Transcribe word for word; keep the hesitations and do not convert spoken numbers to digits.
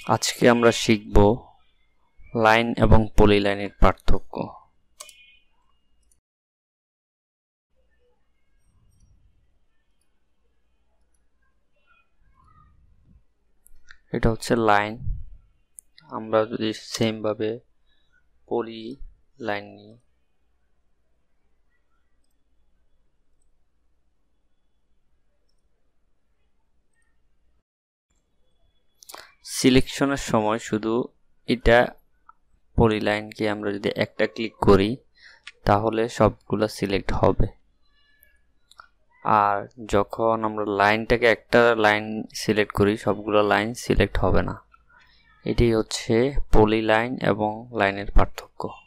আজকে আমরা শিখব লাইন এবং পলিলাইনের পার্থক্য। এটা হচ্ছে লাইন। আমরা যদি সেম ভাবে পলি লাইন নিই, সিলেকশনের সময় শুধু এটা পলি লাইনকে আমরা যদি একটা ক্লিক করি তাহলে সবগুলো সিলেক্ট হবে, আর যখন আমরা লাইনটাকে একটা লাইন সিলেক্ট করি সবগুলো লাইন সিলেক্ট হবে না। এটাই হচ্ছে পলি লাইন এবং লাইনের পার্থক্য।